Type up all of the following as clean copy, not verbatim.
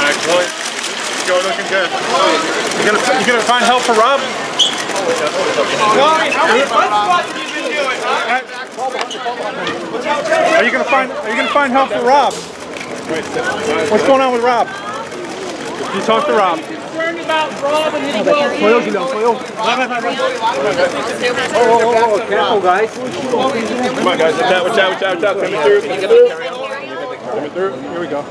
Alright, Khloe. Go looking good. You gonna find help for Rob? Khloe, how many butt squats have you been doing, huh? Are you gonna find help for Rob? What's going on with Rob? You talk to Rob. Concerned about Rob and his Oh, careful guys. Come on guys, watch out. Coming through. Coming through. Here we go.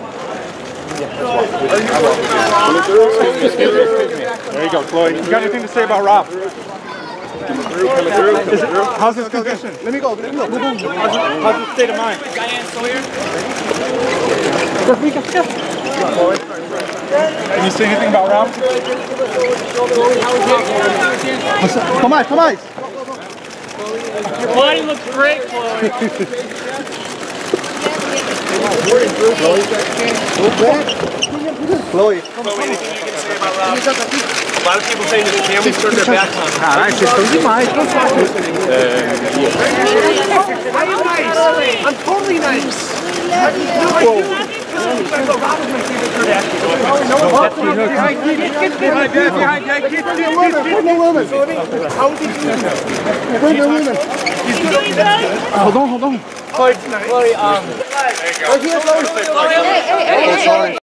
Excuse me. There you go, Khloe. You got anything to say about Rob? Coming through. How's his condition? Let me go. How's his state of mind? Diane Sawyer. Can you say anything about Rob? Come on. Your body looks great, Khloe. Chloe. Anything you can say about Rob? A lot of people saying that the families turned their backs on him. Caralho, vocês estão demais. I'm totally nice. Hold on. Chloe, There you go. Hey.